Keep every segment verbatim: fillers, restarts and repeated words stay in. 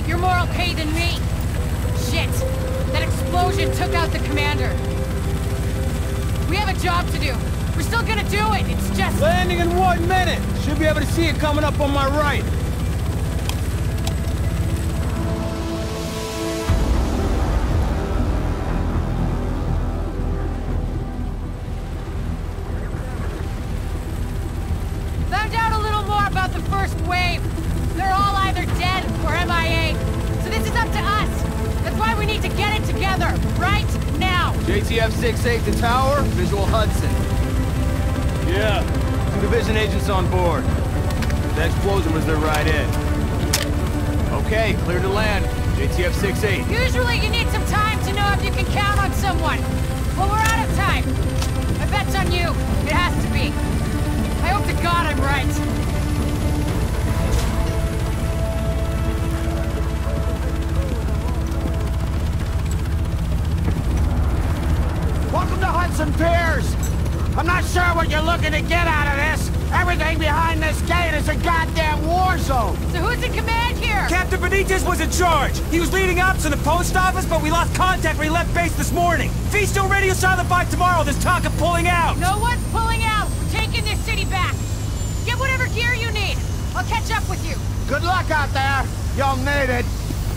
You're more okay than me. Shit. That explosion took out the commander. We have a job to do. We're still gonna do it. It's just... Landing in one minute. Should be able to see it coming up on my right. Found out a little more about the first wave. They're all either dead or M I A. So this is up to us. That's why we need to get it together, right now. J T F six eight to tower, visual Hudson. Yeah, two division agents on board. The explosion was their right in. Okay, clear to land. J T F six eight. Usually you need some time to know if you can count on someone. Well, we're out of time. My bet's on you. It has to be. I hope to God I'm right. Welcome to Hudson Piers! I'm not sure what you're looking to get out of this. Everything behind this gate is a goddamn war zone. So who's in command here? Captain Benitez was in charge. He was leading ops in the post office, but we lost contact when he left base this morning. If he's still radio silent by tomorrow, there's talk of pulling out. No one's pulling out. We're taking this city back. Get whatever gear you need. I'll catch up with you. Good luck out there. You'll need it.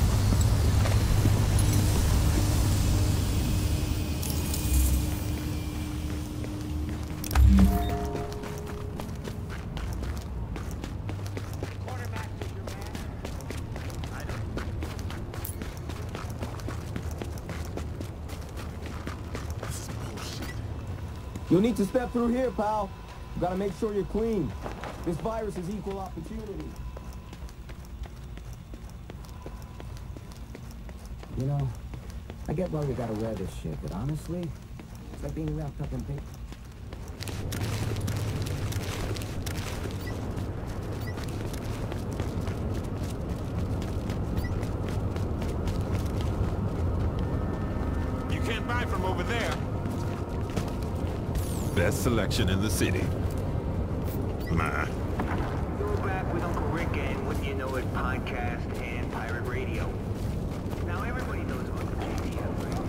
You'll need to step through here, pal. You gotta make sure you're clean. This virus is equal opportunity. You know, I get why we gotta wear this shit, but honestly, it's like being wrapped up in paper. You can't buy from over there. Best selection in the city. My. Go back with Uncle Rick and What You Know It podcast and pirate radio. Now everybody knows about the J T F, right?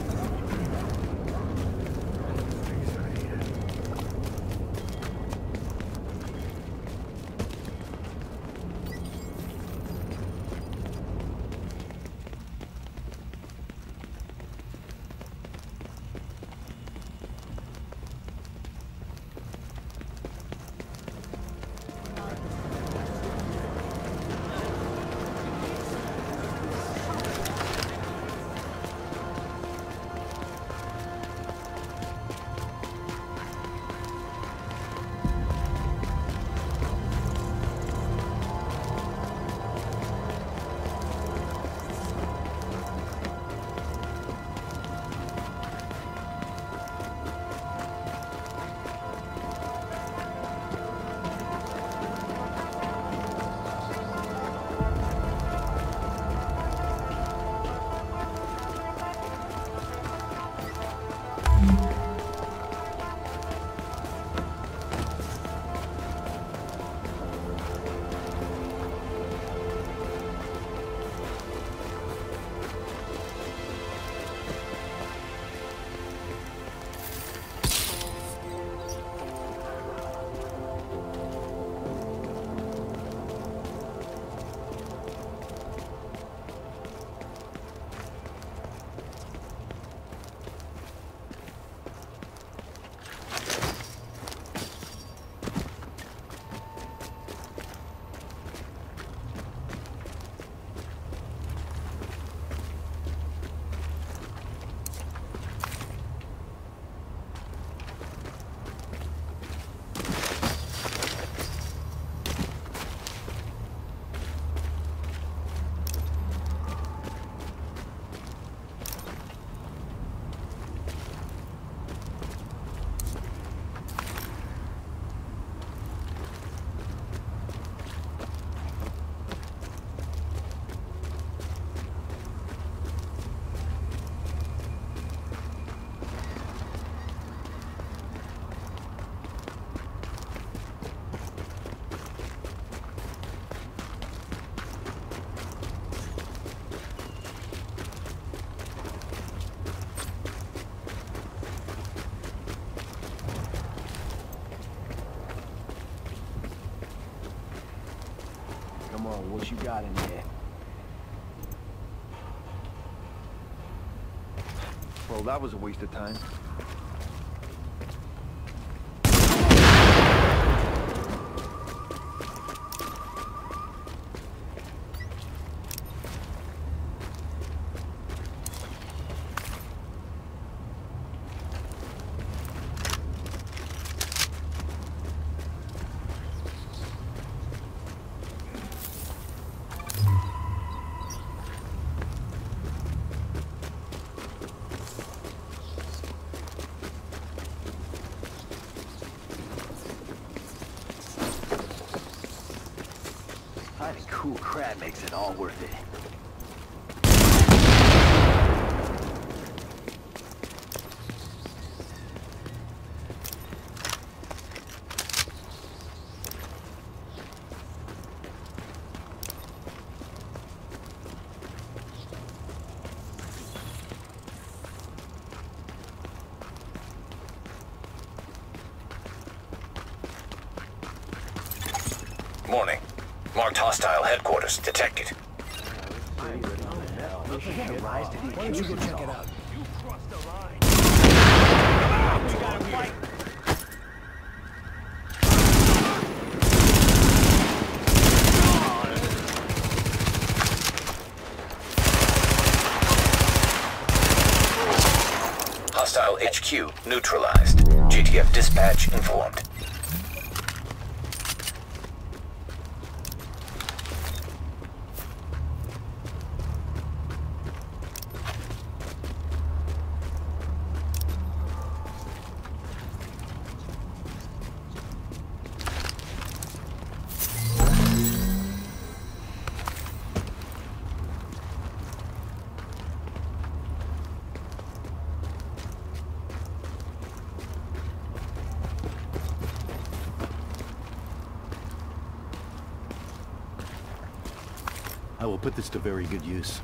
what you got in there? Well, that was a waste of time. Finding cool crap makes it all worth it. Morning. Marked hostile headquarters detected. Why don't you go check it out? You crossed the line. We gotta fight. Hostile H Q neutralized. G T F dispatch informed. I will put this to very good use.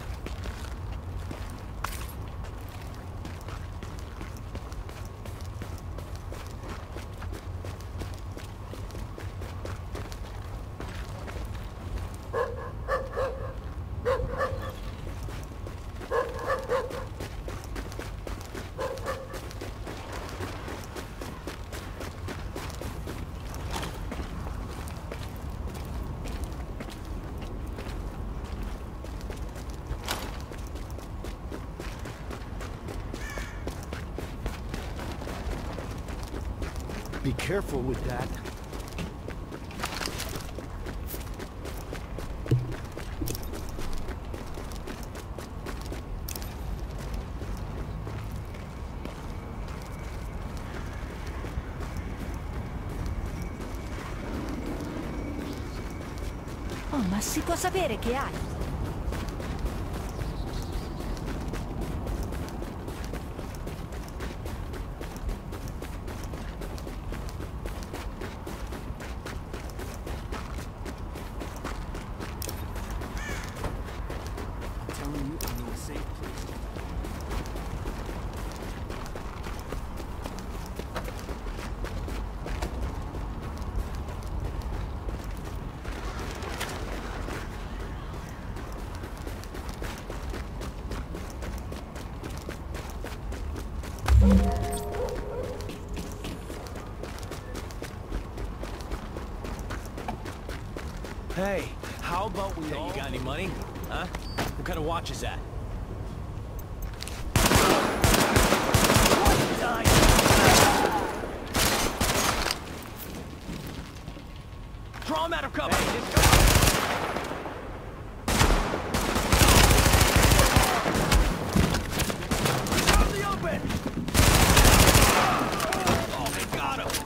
Be careful with that. Oh, ma si può sapere che hai? Hey, how about we all... You got any money? Huh? What kind of watch is that? Draw him out of cover! Hey, he's out in the open! Oh, they got him!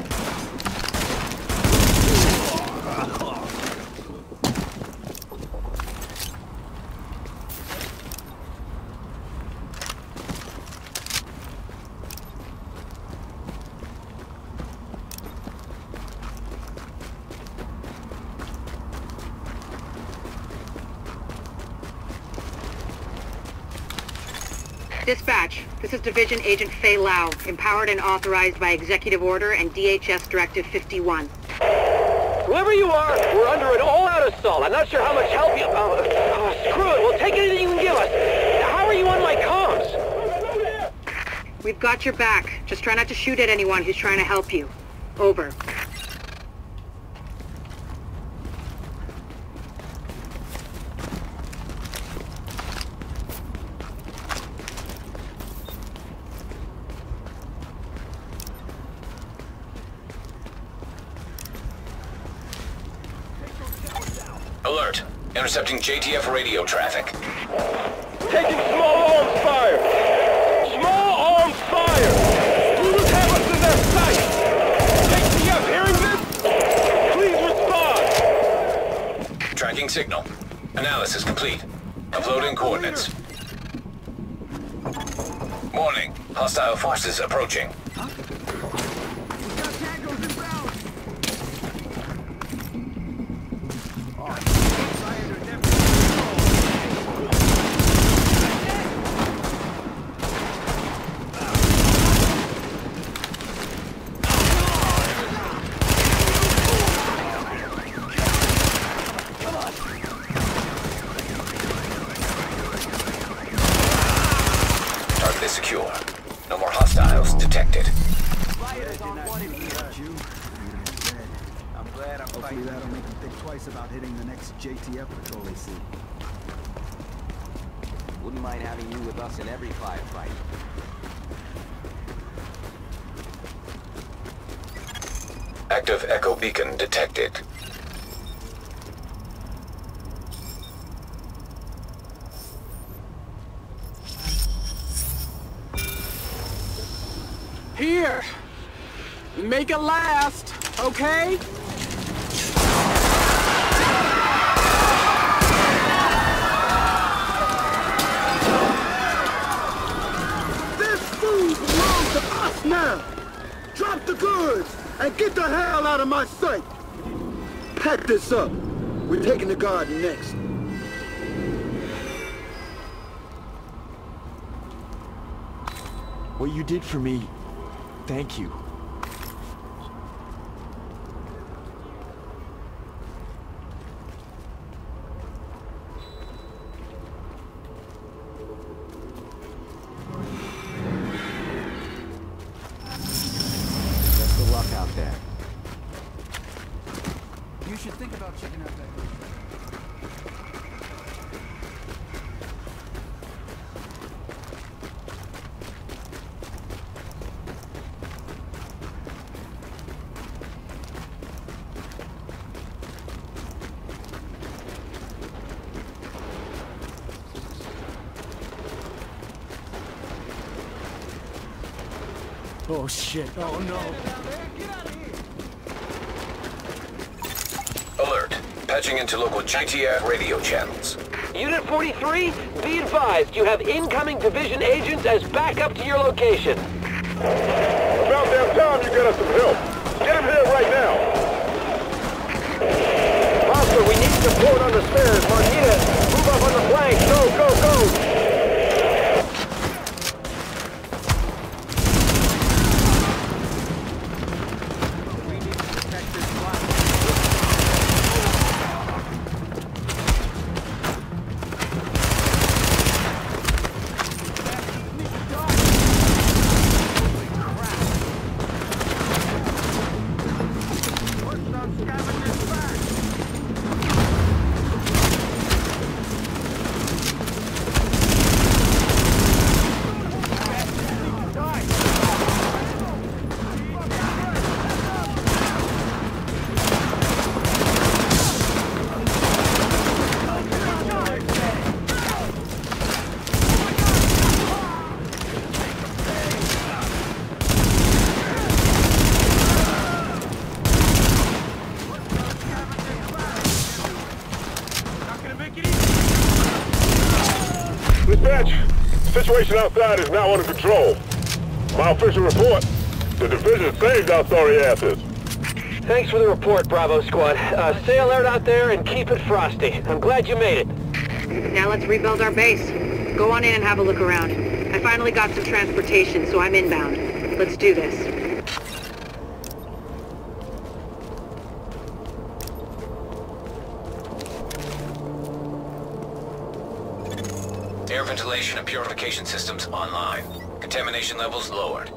Dispatch, this is Division Agent Fei Lau, empowered and authorized by Executive Order and D H S Directive fifty-one. Whoever you are, we're under an all-out air assault. I'm not sure how much help you... Oh, oh, screw it. We'll take anything you can give us. How are you on my comms? We've got your back. Just try not to shoot at anyone who's trying to help you. Over. Alert. Intercepting J T F radio traffic. Taking small arms fire! Small arms fire! Looters have us in their sights! J T F hearing this? Please respond! Tracking signal. Analysis complete. Uploading coordinates. Warning. Hostile forces approaching. Secure. No more hostiles detected. Hopefully that'll make them think twice about hitting the next J T F patrol they see. Wouldn't mind having you with us in every firefight. Active echo beacon detected. Here! Make it last, okay? This food belongs to us now! Drop the goods and get the hell out of my sight! Pack this up. We're taking the garden next. What you did for me, thank you. Best of luck out there. You should think about checking out that... Oh shit, oh no. Alert. Patching into local J T F radio channels. Unit forty-three, be advised you have incoming division agents as backup to your location. About damn time you get us some help. Get him here right now. Oscar, we need support on the stairs. Martinez, move up on the flank. Go, go, go. Dispatch, situation outside is now under control. My official report, the division saved our sorry asses. Thanks for the report, Bravo Squad. Uh, stay alert out there and keep it frosty. I'm glad you made it. Now let's rebuild our base. Go on in and have a look around. I finally got some transportation, so I'm inbound. Let's do this. Air ventilation and purification systems online. Contamination levels lowered.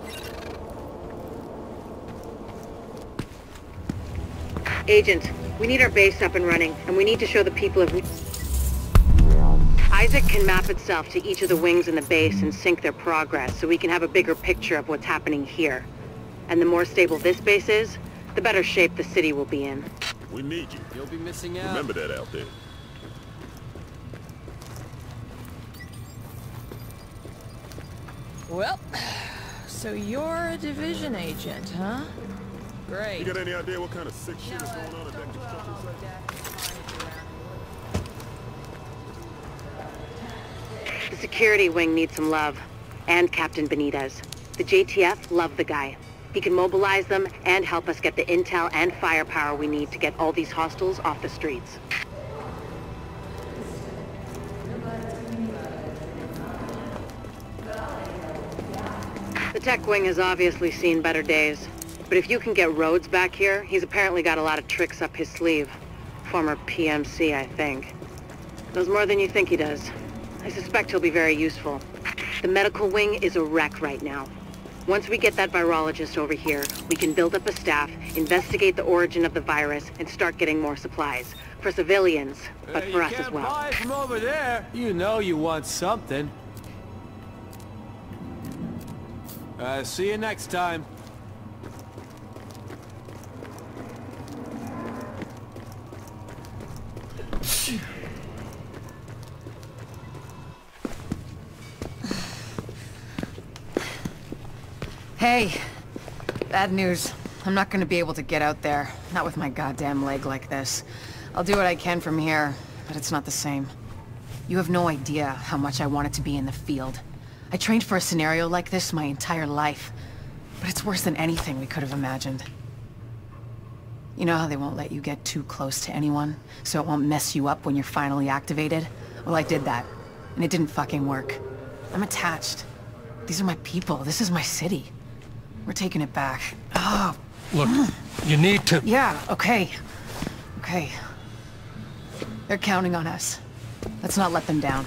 Agent, we need our base up and running, and we need to show the people of... Isaac can map itself to each of the wings in the base and sync their progress, so we can have a bigger picture of what's happening here. And the more stable this base is, the better shape the city will be in. We need you. You'll be missing out. Remember that out there. Well, so you're a division agent, huh? Great. You got any idea what kind of sick shit is going on at that construction site? The security wing needs some love. And Captain Benitez. The J T F love the guy. He can mobilize them and help us get the intel and firepower we need to get all these hostiles off the streets. The tech wing has obviously seen better days. But if you can get Rhodes back here, he's apparently got a lot of tricks up his sleeve. Former P M C, I think. Knows more than you think he does. I suspect he'll be very useful. The medical wing is a wreck right now. Once we get that virologist over here, we can build up a staff, investigate the origin of the virus, and start getting more supplies. For civilians, but Uh, for you us as can't well. buy from over there. You know you want something. Uh, see you next time. Hey, bad news. I'm not gonna be able to get out there. Not with my goddamn leg like this. I'll do what I can from here, but it's not the same. You have no idea how much I wanted to be in the field. I trained for a scenario like this my entire life. But it's worse than anything we could have imagined. You know how they won't let you get too close to anyone, so it won't mess you up when you're finally activated? Well, I did that, and it didn't fucking work. I'm attached. These are my people. This is my city. We're taking it back. Oh. Look, you need to... Yeah, okay. Okay. They're counting on us. Let's not let them down.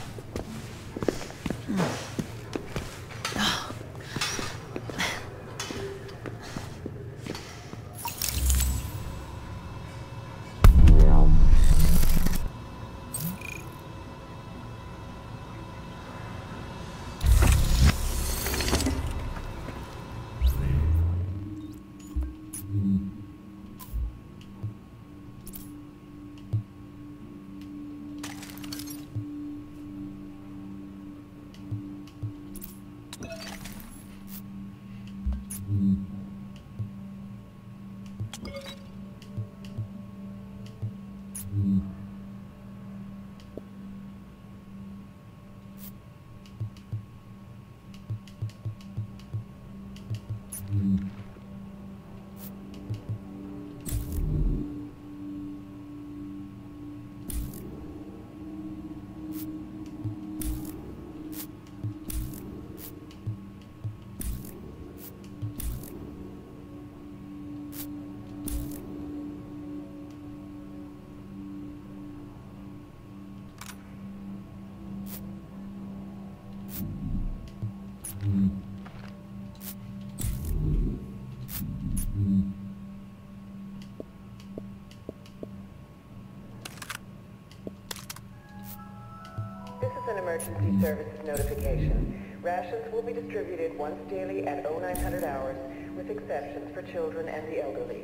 This is an emergency services notification. Rations will be distributed once daily at oh nine hundred hours, with exceptions for children and the elderly.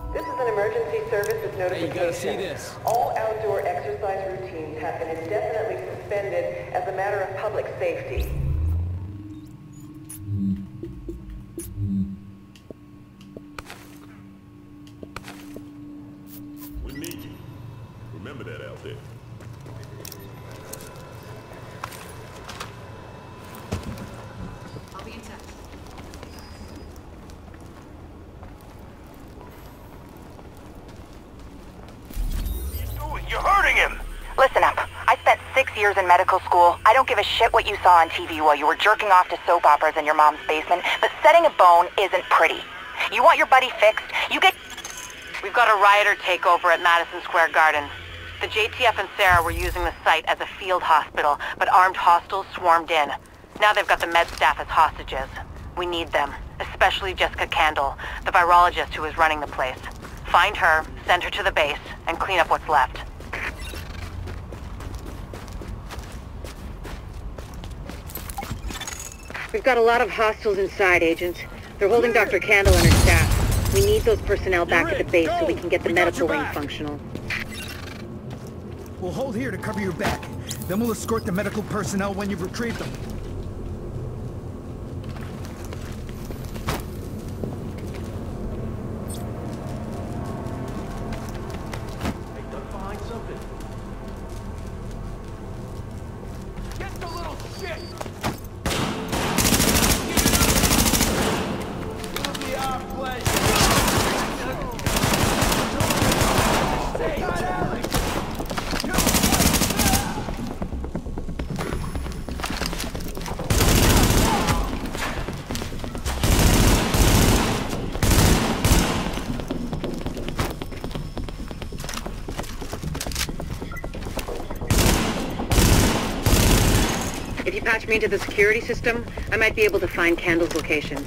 This is an emergency services notification. Hey, you gotta see this. All outdoor exercise routines have been indefinitely suspended as a matter of public safety. We need you. Remember that out there. I'll be in touch. You're hurting him! Listen up. I spent six years in medical school. I don't give a shit what you saw on T V while you were jerking off to soap operas in your mom's basement, but setting a bone isn't pretty. You want your buddy fixed? You get... We've got a rioter takeover at Madison Square Garden. The J T F and Sarah were using the site as a field hospital, but armed hostiles swarmed in. Now they've got the med staff as hostages. We need them, especially Jessica Candle, the virologist who is running the place. Find her, send her to the base, and clean up what's left. We've got a lot of hostiles inside, Agent. They're holding Doctor Candle and her staff. We need those personnel back at the base so we can get the medical wing functional. We'll hold here to cover your back. Then we'll escort the medical personnel when you've retrieved them. If you patch me into the security system, I might be able to find Candle's location.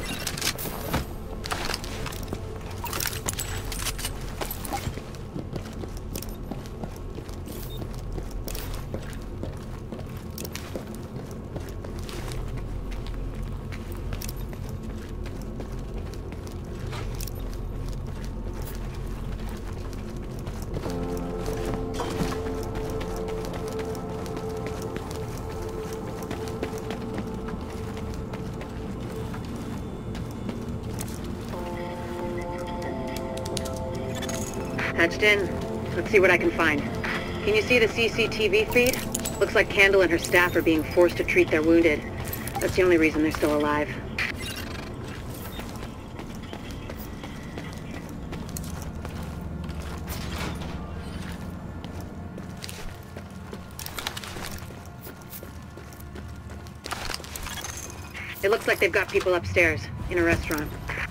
Hatched in. Let's see what I can find. Can you see the C C T V feed? Looks like Candle and her staff are being forced to treat their wounded. That's the only reason they're still alive. It looks like they've got people upstairs, in a restaurant.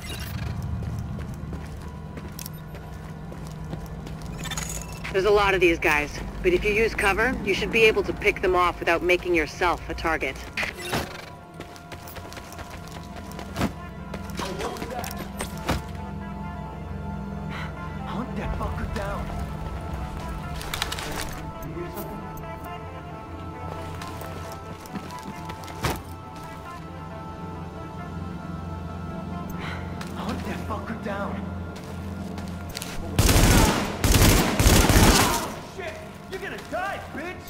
There's a lot of these guys, but if you use cover, you should be able to pick them off without making yourself a target. Hunt that fucker down. Hunt that fucker down. You're gonna die, bitch!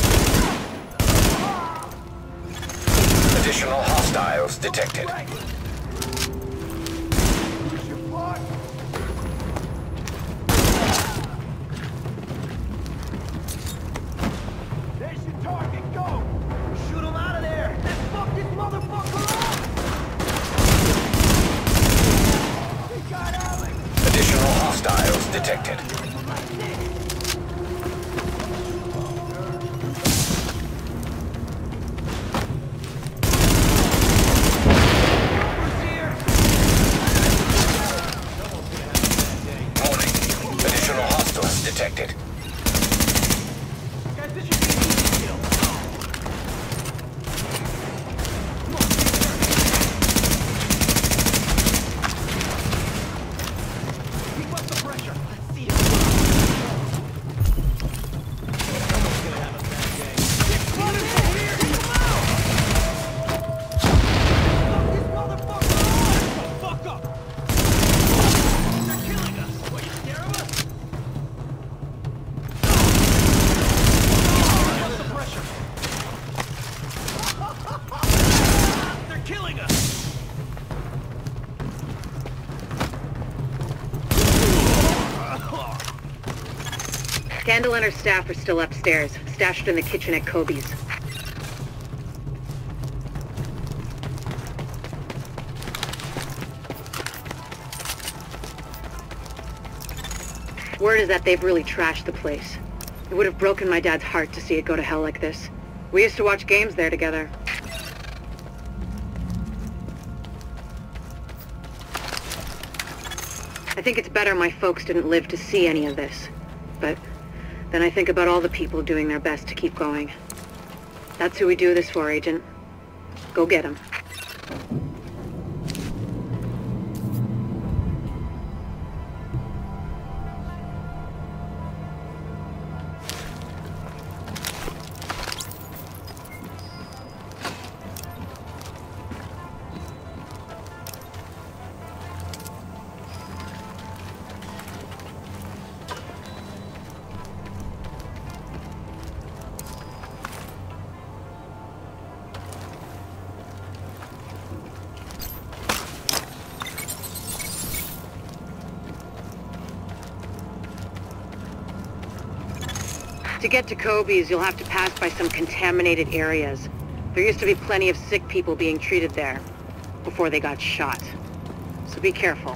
Additional hostiles detected. There's your target, go! Shoot him out of there! Let's fuck this motherfucker up! We got Alex! Additional hostiles detected. Detected. Guys, this should be an easy kill. Come on, keep up the pressure. Let's see it. Someone's gonna have a bad day. It's running from here. Come out! Fuck this motherfucker! Fuck up! They're killing us. Candle and her staff are still upstairs, stashed in the kitchen at Kobe's. Word is that they've really trashed the place. It would have broken my dad's heart to see it go to hell like this. We used to watch games there together. I think it's better my folks didn't live to see any of this. But then I think about all the people doing their best to keep going. That's who we do this for, Agent. Go get them. To get to Kobe's, you'll have to pass by some contaminated areas. There used to be plenty of sick people being treated there before they got shot. So be careful.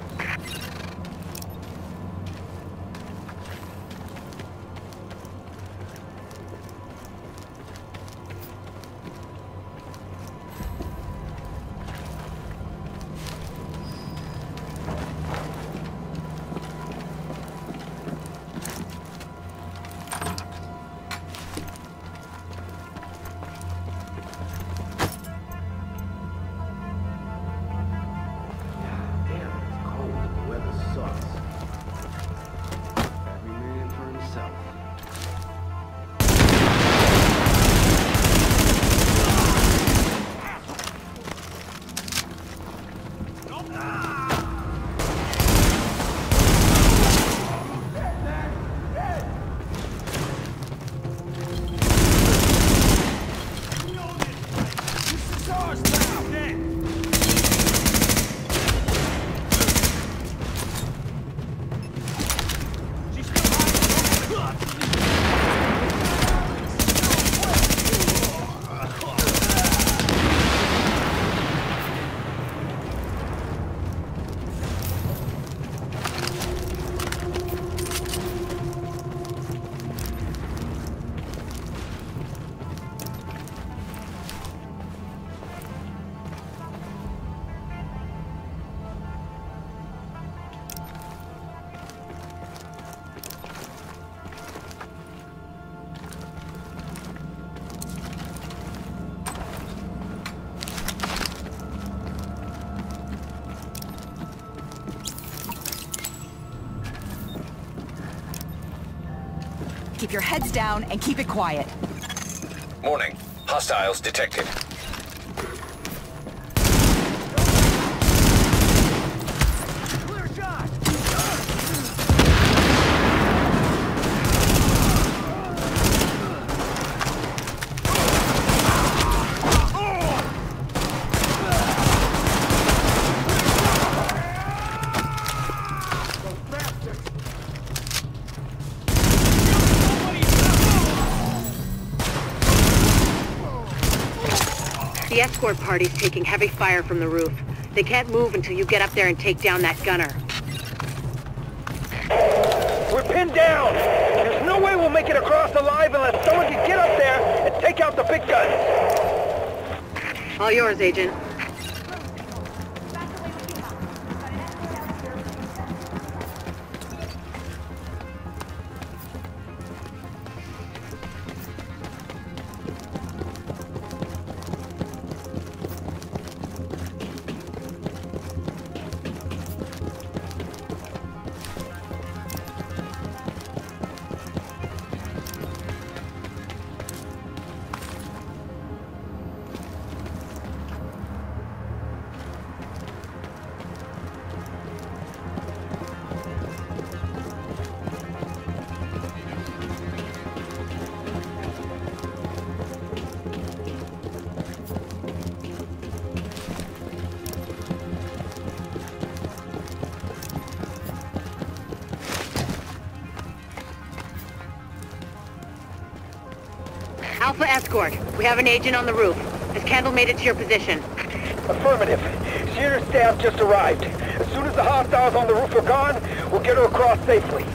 Keep your heads down and keep it quiet. Morning. Hostiles detected. The escort party's taking heavy fire from the roof. They can't move until you get up there and take down that gunner. We're pinned down! There's no way we'll make it across alive unless someone can get up there and take out the big guns! All yours, Agent. Alpha escort. We have an agent on the roof. Has Kendall made it to your position? Affirmative. She and her staff just arrived. As soon as the hostiles on the roof are gone, we'll get her across safely.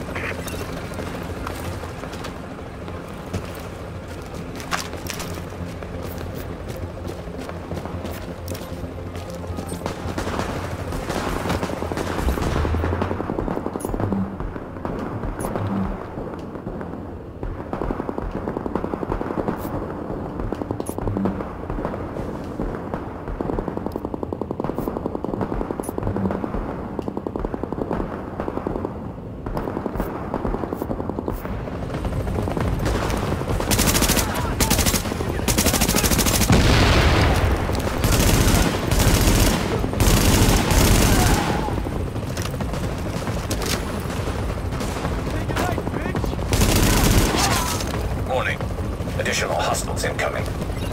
Additional hostiles incoming.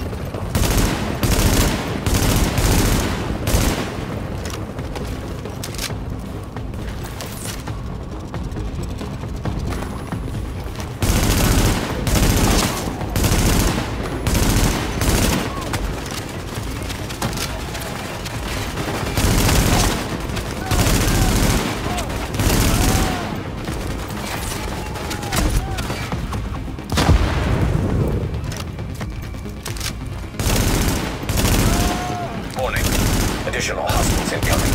Additional hostiles incoming.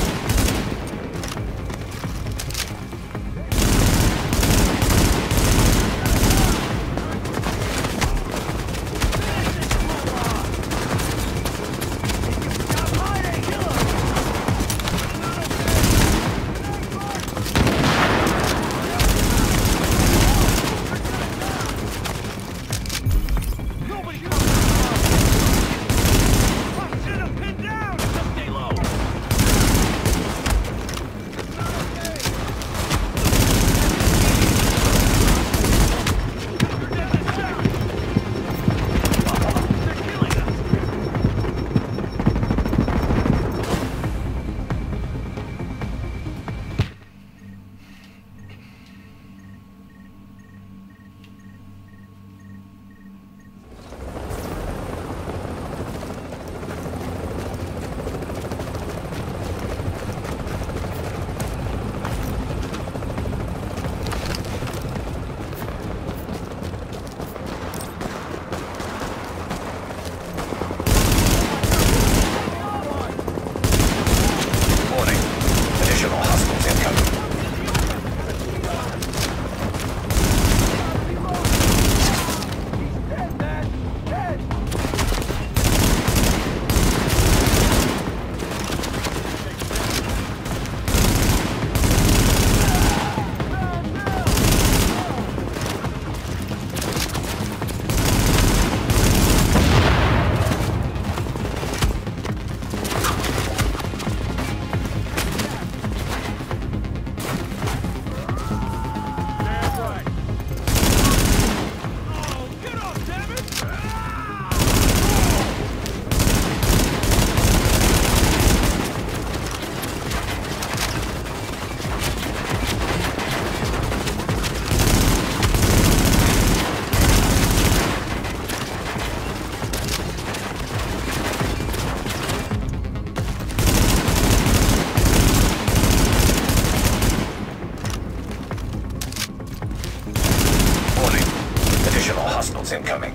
Hostiles incoming.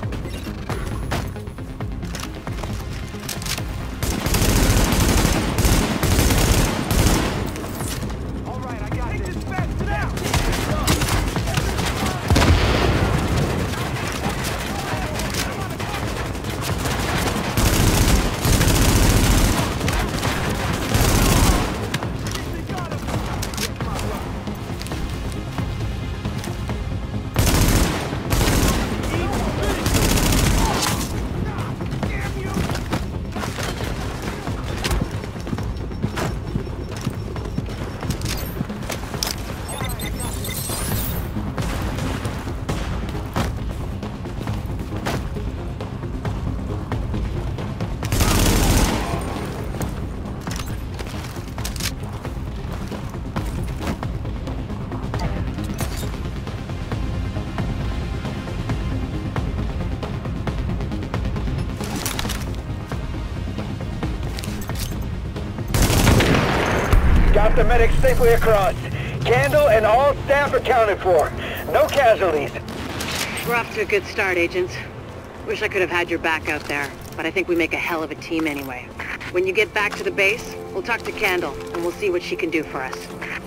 the medics safely across. Candle and all staff accounted for. No casualties. We're off to a good start, agents. Wish I could have had your back out there, but I think we make a hell of a team anyway. When you get back to the base, we'll talk to Candle, and we'll see what she can do for us.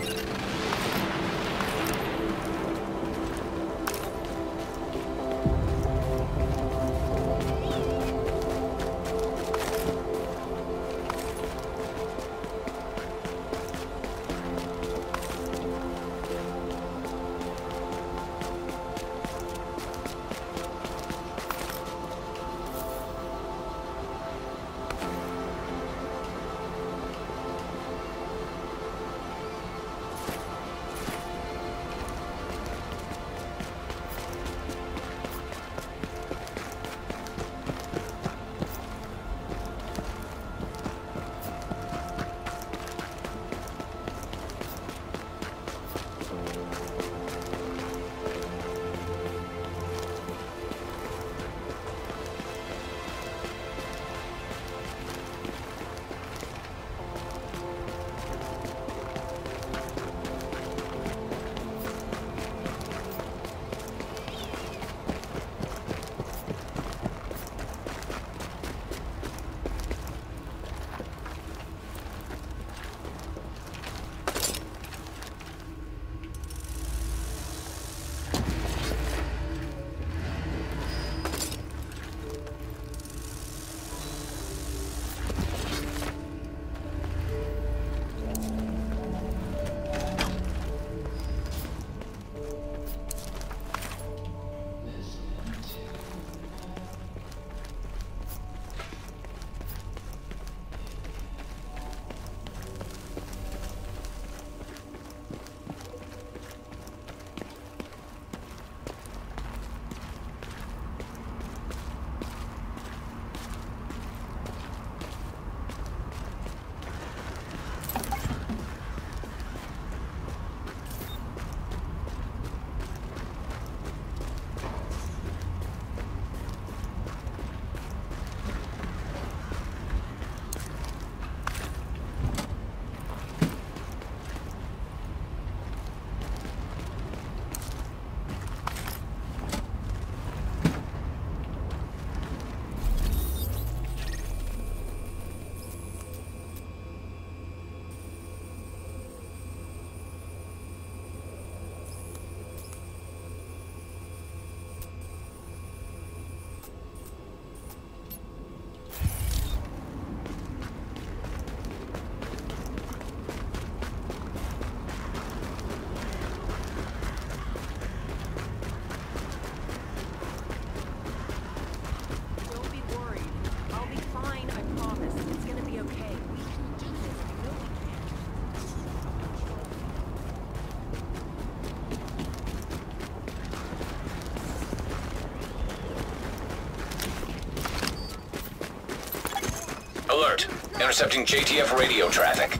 Alert. Intercepting J T F radio traffic.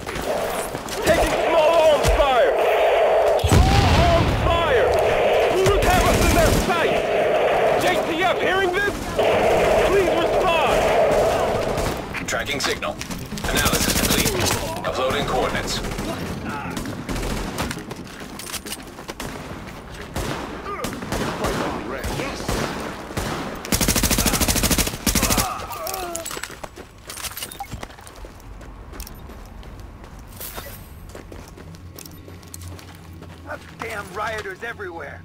Taking small arms fire! Small arms fire! Look have us in their sights! J T F hearing this? Please respond! Tracking signal. Analysis complete. Uploading coordinates. Damn rioters everywhere.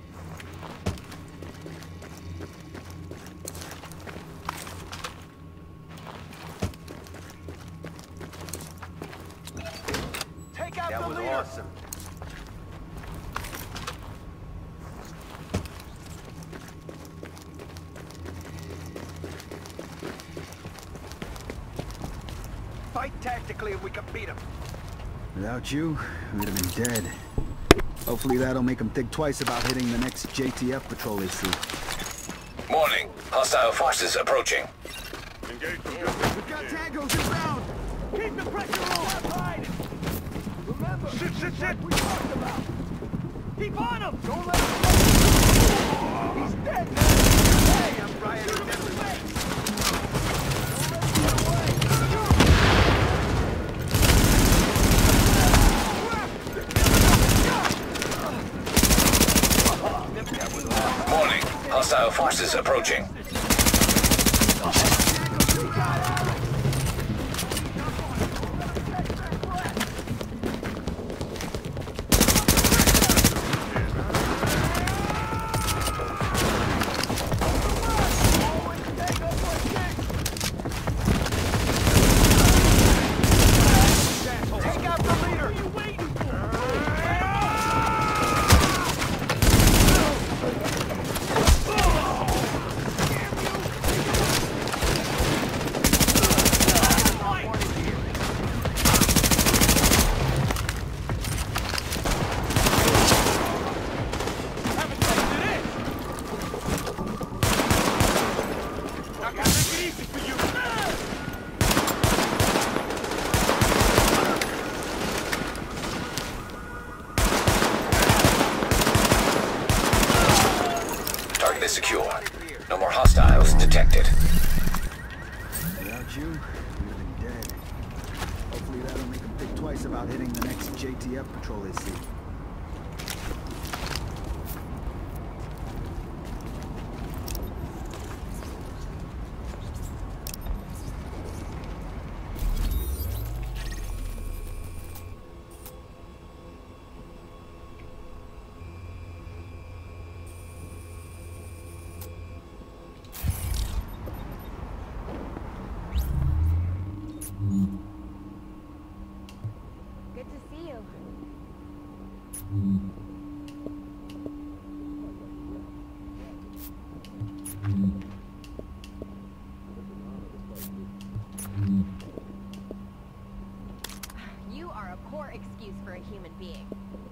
Take out that the was leader. Awesome. Fight tactically and we can beat him. Without you, we'd have been dead. Hopefully that'll make them think twice about hitting the next J T F patrol they see. Warning. Hostile forces approaching. Engage them. We've got tangos inbound. Keep the pressure on. Hide. Remember, Shit, shit, shit. we talked about. Keep on him. Don't let him go. He's dead. Hey, I'm Brian. Hostile forces approaching. Secure. No more hostiles detected. Without you, we would have been dead. Hopefully that'll make them think twice about hitting the next J T F patrol they see. Good to see you. You are a poor excuse for a human being.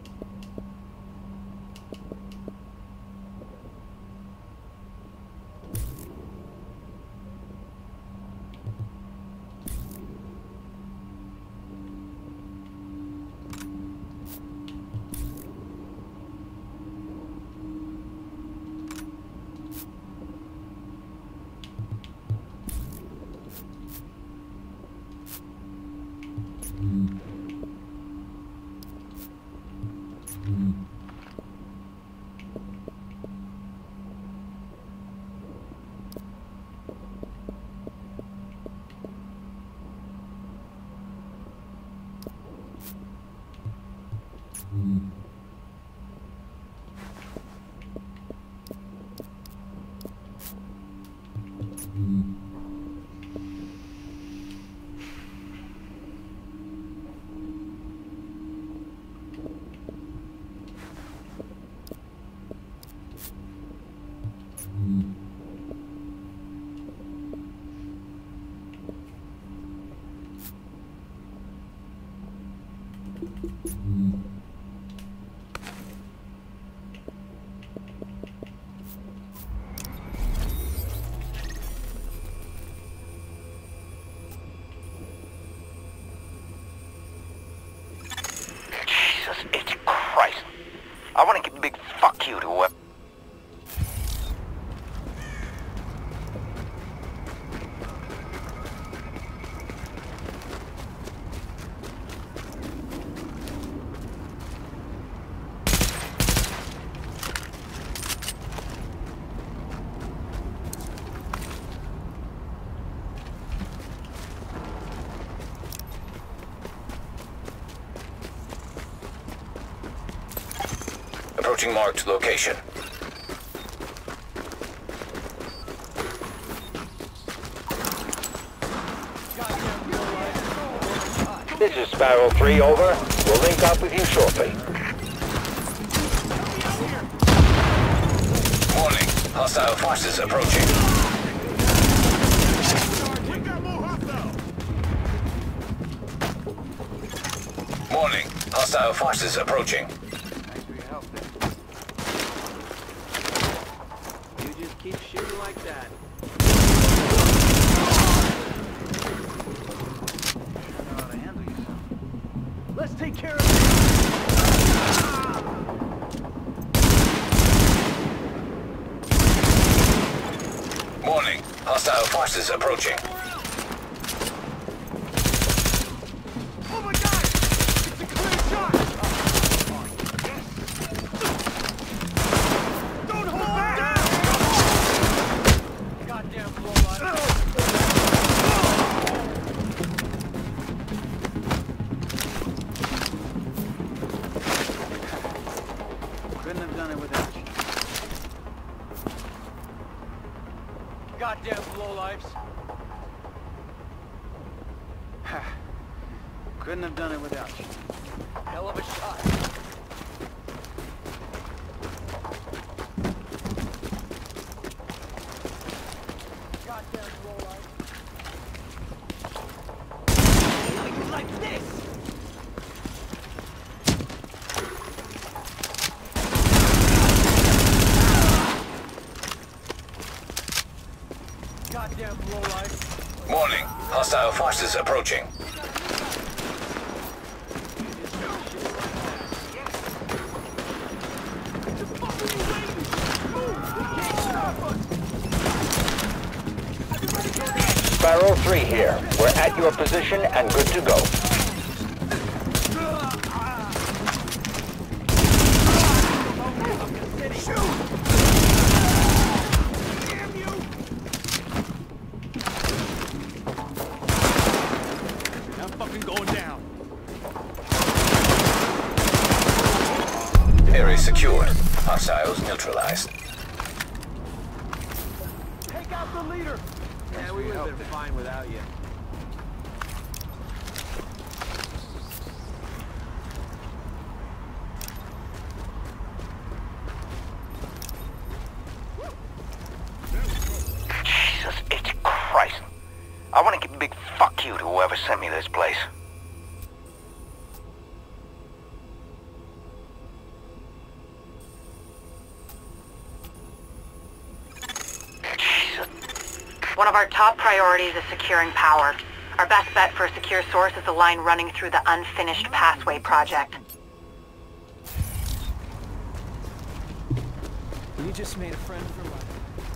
Jesus H. Christ. I want to give a big fuck you to whoever. Approaching marked location. This is Sparrow three, over. We'll link up with you shortly. Warning. Hostile forces approaching. Warning. Hostile forces approaching. Keep shooting like that. You know how to handle yourself. Let's take care of it. Warning. Hostile forces approaching. Oh my God! It's a clear shot! Don't hold down! Couldn't have done it without you. Goddamn lowlifes. Couldn't have done it without you. Hell of a shot. Goddamn lowlife. Like this. Goddamn lowlife. Warning. Hostile forces approaching. Sparrow three here. We're at your position and good to go. I'm fucking going down. Area secured. Hostiles neutralized. Take out the leader! Yeah, we would have been fine without you. Jesus H. Christ. I want to give a big fuck you to whoever sent me this place. One of our top priorities is securing power. Our best bet for a secure source is the line running through the unfinished Passway project. You just made a friend for life.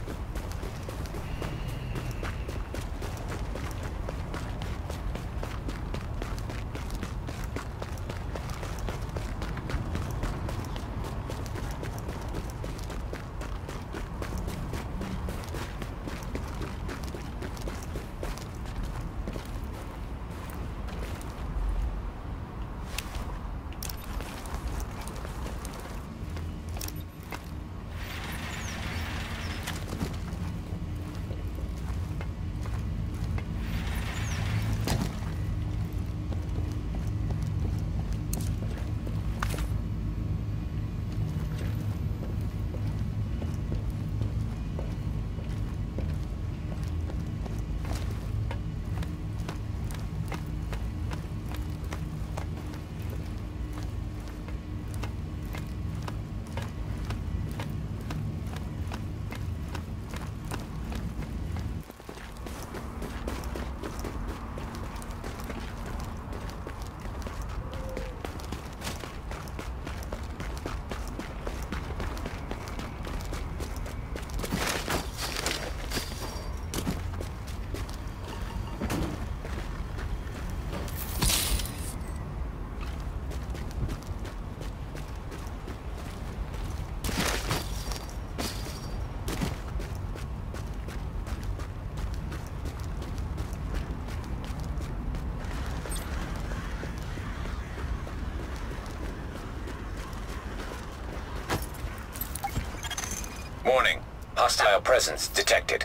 Warning. Hostile presence detected.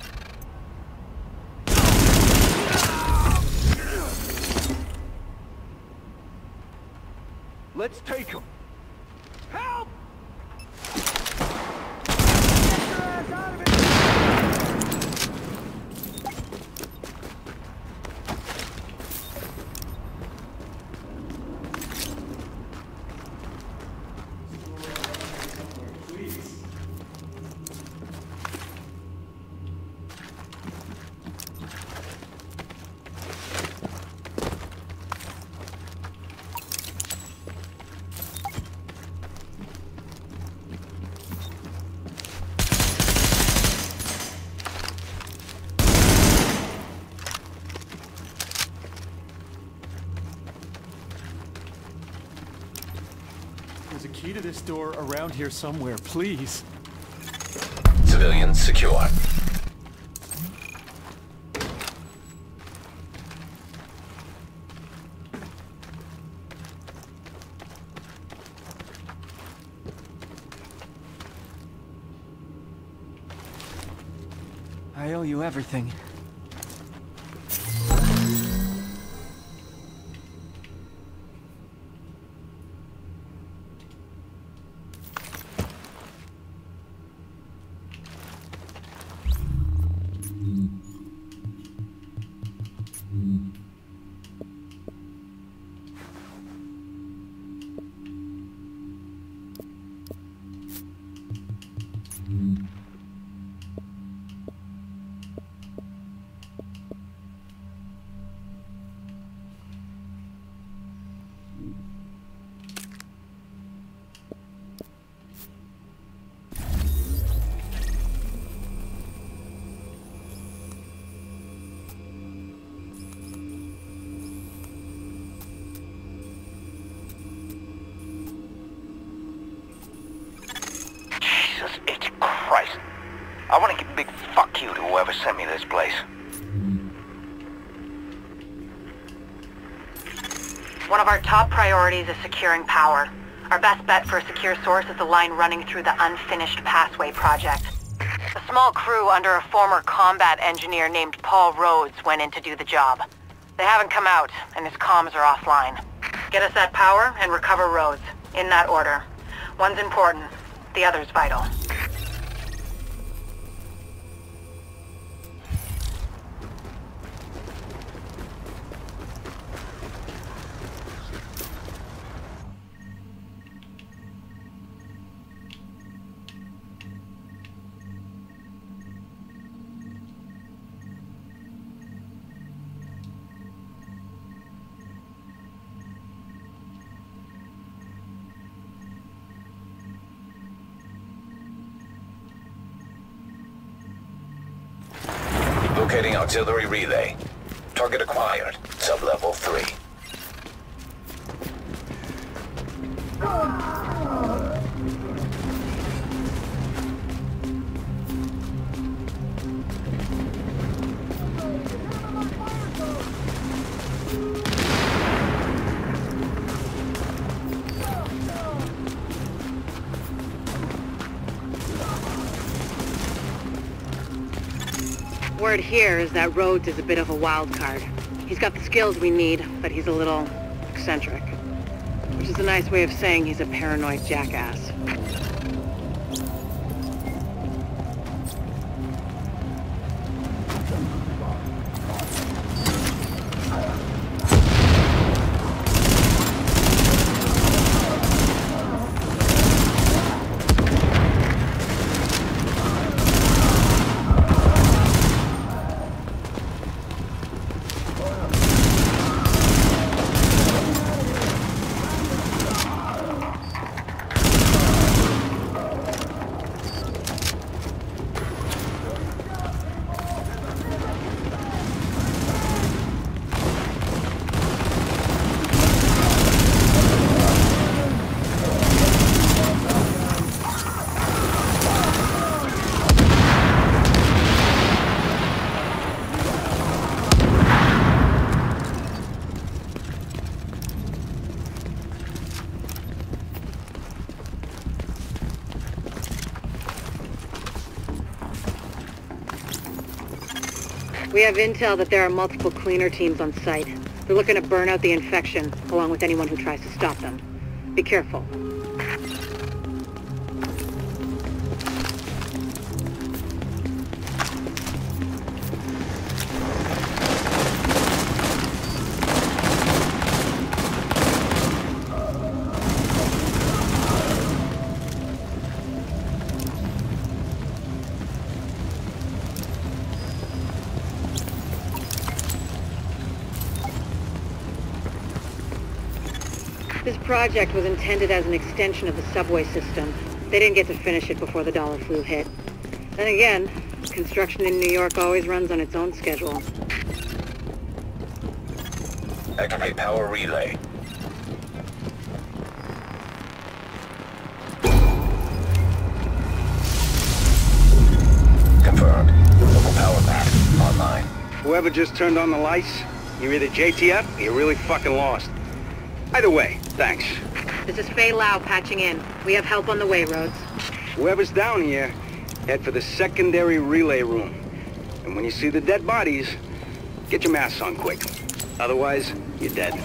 Let's take him. Help! There's a key to this door around here somewhere, please. Civilians secure. I owe you everything. I want to give a big fuck you to whoever sent me this place. One of our top priorities is securing power. Our best bet for a secure source is the line running through the unfinished Passway project. A small crew under a former combat engineer named Paul Rhodes went in to do the job. They haven't come out, and his comms are offline. Get us that power and recover Rhodes. In that order. One's important, the other's vital. Locating auxiliary relay. Target acquired. Sub-level three. Word here is that Rhodes is a bit of a wild card. He's got the skills we need, but he's a little eccentric. Which is a nice way of saying he's a paranoid jackass. We have intel that there are multiple cleaner teams on site. They're looking to burn out the infection, along with anyone who tries to stop them. Be careful. This project was intended as an extension of the subway system. They didn't get to finish it before the dollar flu hit. Then again, construction in New York always runs on its own schedule. Activate power relay. Confirmed. Local power map online. Whoever just turned on the lights, you're either J T F or you're really fucking lost. Either way, thanks. This is Fei Lau patching in. We have help on the way, Rhodes. Whoever's down here, head for the secondary relay room. And when you see the dead bodies, get your masks on quick. Otherwise, you're dead.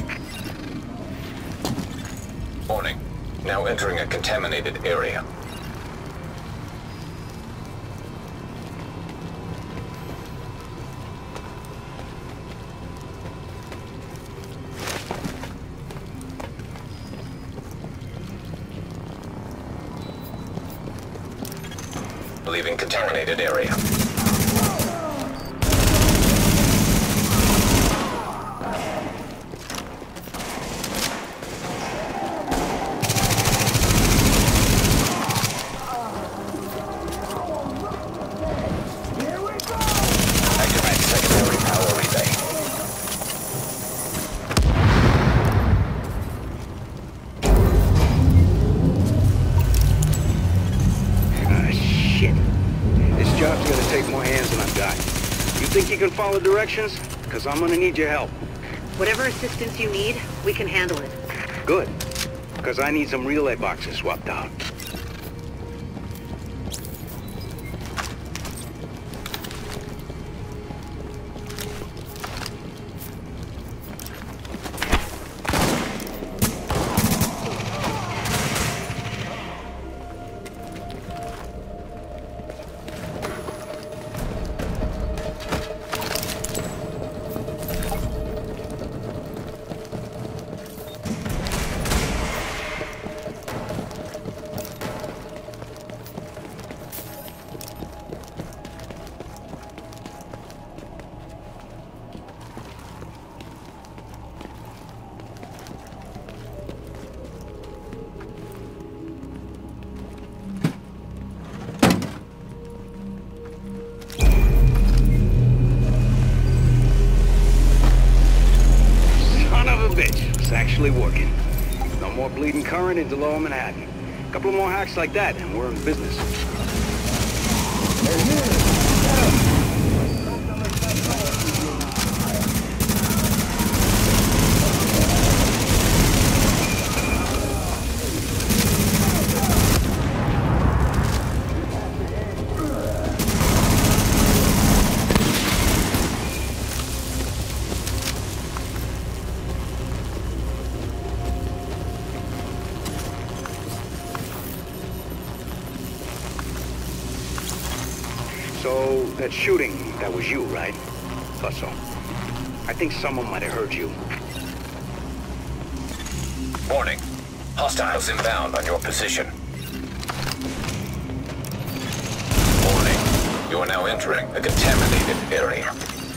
Warning. Now entering a contaminated area. Leaving contaminated area. Activate secondary power relay. Ah, shit. This job's gonna take more hands than I've got. You think you can follow directions? Because I'm gonna need your help. Whatever assistance you need, we can handle it. Good. Because I need some relay boxes swapped out. It's actually working. No more bleeding current into lower Manhattan. A couple of more hacks like that, and we're in business. So, that shooting, that was you, right? Thought so. I think someone might have heard you. Warning. Hostiles inbound on your position. Warning. You are now entering a contaminated area.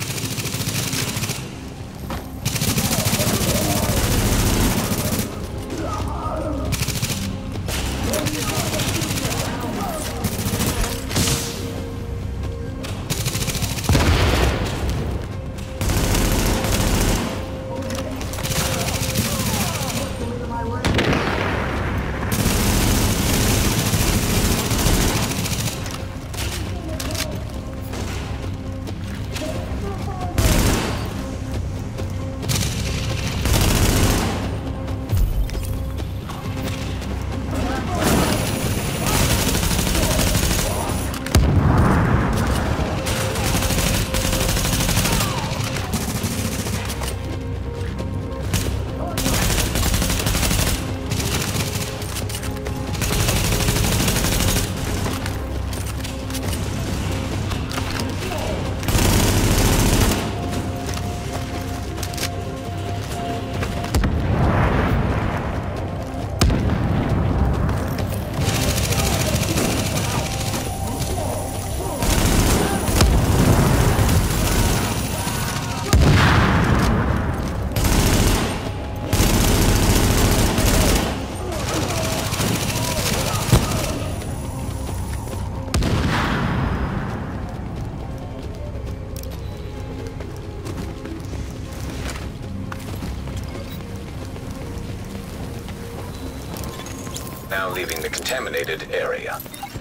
Now leaving the contaminated area.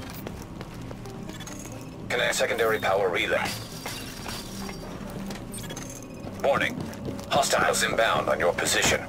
Connect secondary power relay. Warning. Hostiles inbound on your position.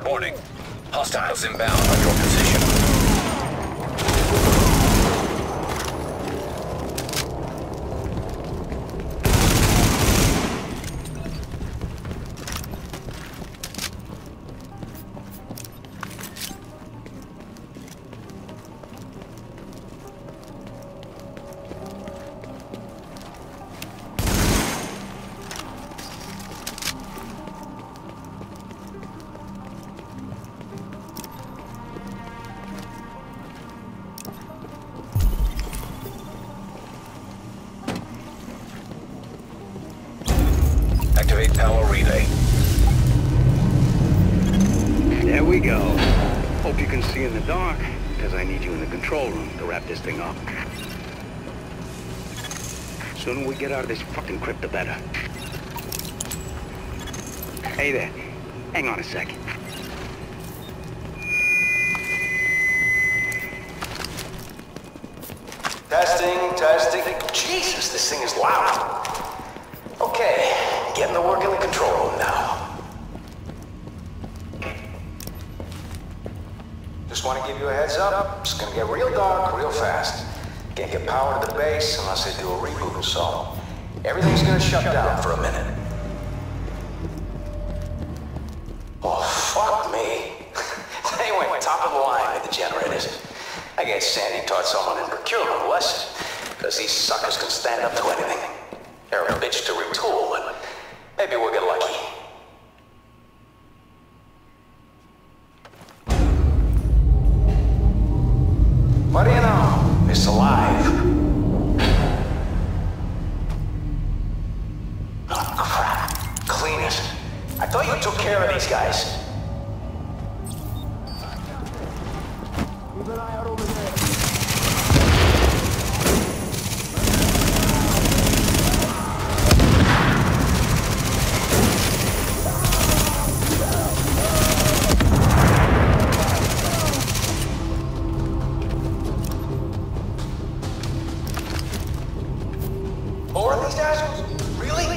Warning. Hostiles inbound on your position. Activate power relay. There we go. Hope you can see in the dark, because I need you in the control room to wrap this thing up. Sooner we get out of this fucking crypt, the better. Hey there. Hang on a second. Testing, testing. Jesus, this thing is loud. Okay, getting to work in the control room now. Just want to give you a heads up. It's gonna get real dark real fast. Can't get power to the base unless they do a reboot, so everything's gonna shut down for a minute. Oh, fuck me. They went top of the line with the generators. I guess Sandy taught someone in procurement a lesson, because these suckers can stand up to anything. They're a bitch to retool, but maybe we'll get lucky. What do you know? It's alive. Oh, crap. Clean it. I thought you took care of these guys. Keep an eye out over there. More of these assholes? Really?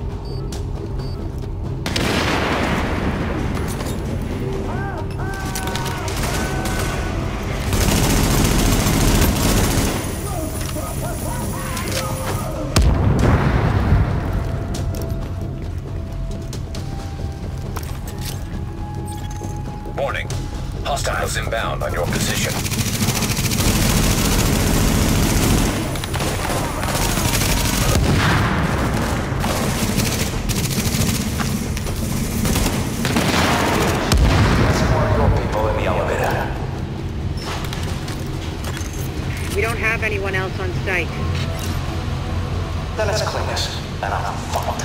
Warning. Hostiles inbound on your position. We don't have anyone else on site. Then let's clean this, and I'm fucked.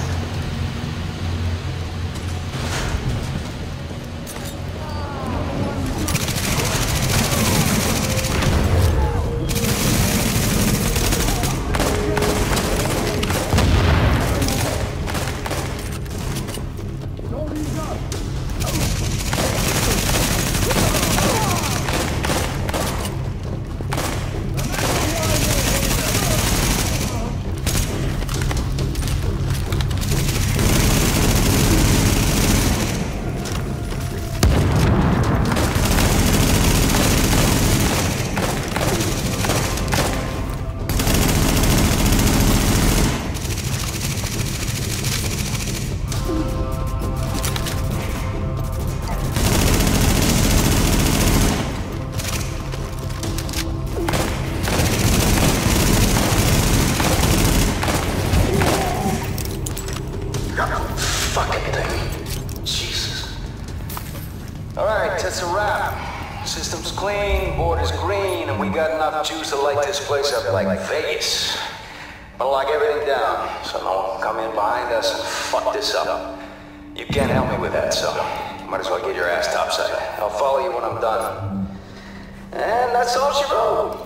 That's a wrap. System's clean, board is green, and we got enough juice to light this place up like Vegas. I'll lock everything down, so no one can come in behind us and fuck this up. You can't help me with that, so might as well get your ass topside. I'll follow you when I'm done. And that's all she wrote.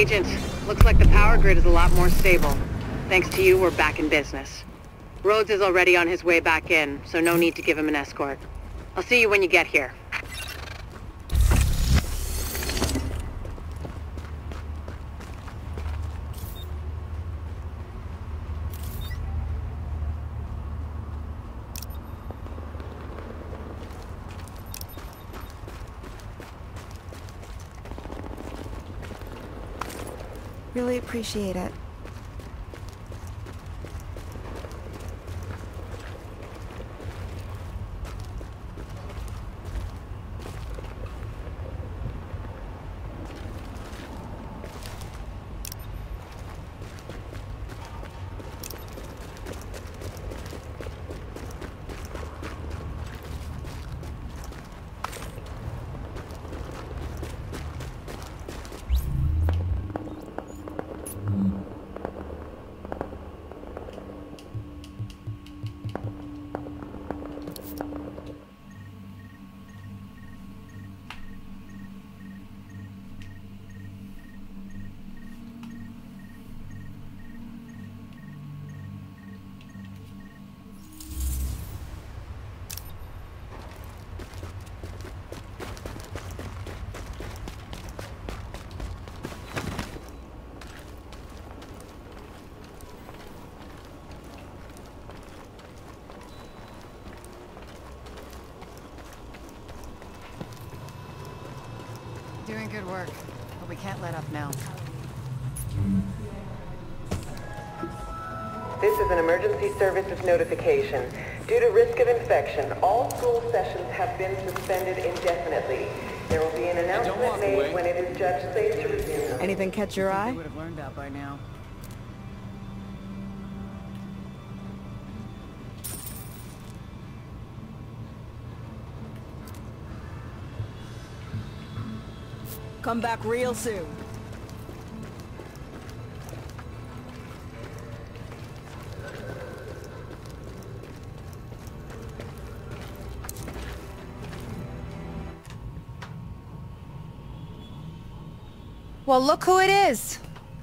Agent, looks like the power grid is a lot more stable. Thanks to you, we're back in business. Rhodes is already on his way back in, so no need to give him an escort. I'll see you when you get here. Really appreciate it. Doing good work, but we can't let up now. This is an emergency services notification. Due to risk of infection, all school sessions have been suspended indefinitely. There will be an announcement made away. when it is judged safe to resume. Anything catch your eye? They would have learned that by now. Come back real soon. Well, look who it is.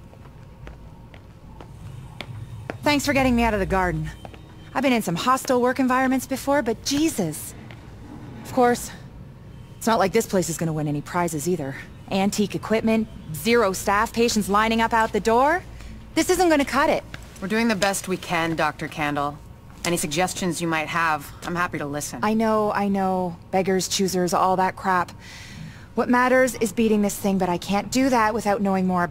Thanks for getting me out of the garden. I've been in some hostile work environments before, but Jesus. Of course, it's not like this place is gonna win any prizes either. Antique equipment, zero staff, patients lining up out the door. This isn't gonna cut it. We're doing the best we can, Doctor Candle. Any suggestions you might have, I'm happy to listen. I know, I know. Beggars, choosers, all that crap. What matters is beating this thing, but I can't do that without knowing more